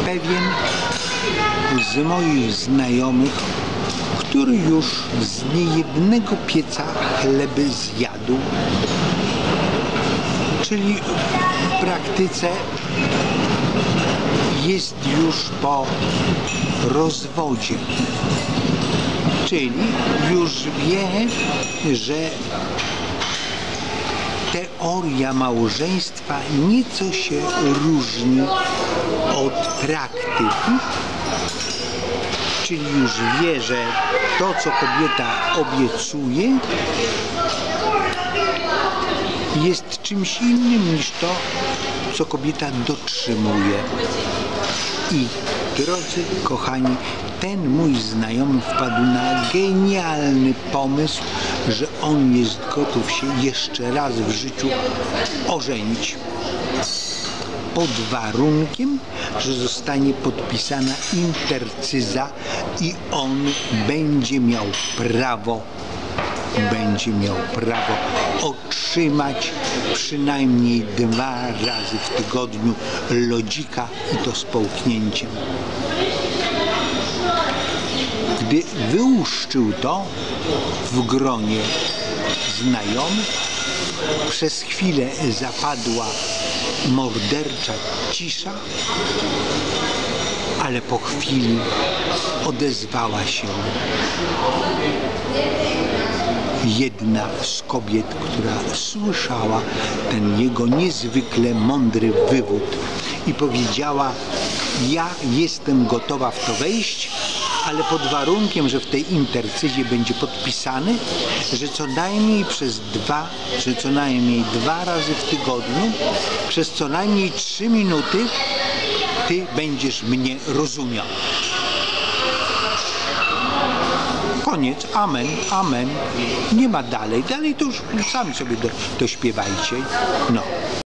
pewien z moich znajomych, który już z niejednego pieca chleby zjadł, czyli w praktyce jest już po rozwodzie, czyli już wie, że teoria małżeństwa nieco się różni od praktyki, czyli już wie, że to, co kobieta obiecuje, jest czymś innym niż to, co kobieta dotrzymuje. I drodzy kochani, ten mój znajomy wpadł na genialny pomysł, że on jest gotów się jeszcze raz w życiu ożenić. Pod warunkiem, że zostanie podpisana intercyza i on będzie miał prawo otrzymać przynajmniej 2 razy w tygodniu lodzika i to z połknięciem. Gdy wyłuszczył to w gronie znajomych, przez chwilę zapadła mordercza cisza, ale po chwili odezwała się jedna z kobiet, która słyszała ten jego niezwykle mądry wywód i powiedziała: ja jestem gotowa w to wejść, ale pod warunkiem, że w tej intercyzie będzie podpisany, że co najmniej 2 razy w tygodniu, przez co najmniej 3 minuty ty będziesz mnie rozumiał. Koniec, amen, amen. Nie ma dalej. Dalej to już sami sobie dośpiewajcie. No.